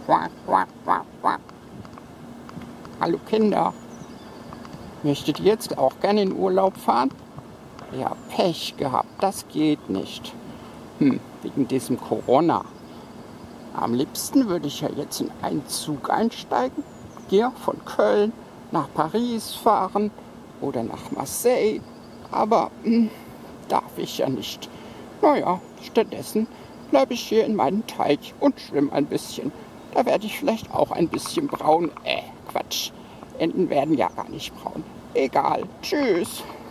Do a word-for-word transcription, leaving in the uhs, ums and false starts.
Quack, quack, quack, quack. Hallo Kinder, möchtet ihr jetzt auch gerne in Urlaub fahren? Ja, Pech gehabt, das geht nicht. Hm, wegen diesem Corona. Am liebsten würde ich ja jetzt in einen Zug einsteigen, hier von Köln nach Paris fahren oder nach Marseille, aber hm, darf ich ja nicht. Naja, stattdessen bleibe ich hier in meinem Teich und schwimme ein bisschen. Da werde ich vielleicht auch ein bisschen braun. Äh, Quatsch. Enten werden ja gar nicht braun. Egal. Tschüss.